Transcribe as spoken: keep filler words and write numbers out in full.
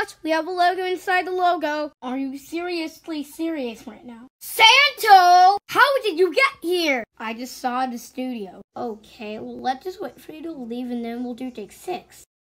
watch. We have a logo inside the logo. Are you seriously serious right now? Santo! How did you get here? I just saw the studio. Okay, well, let's just wait for you to leave and then we'll do take six.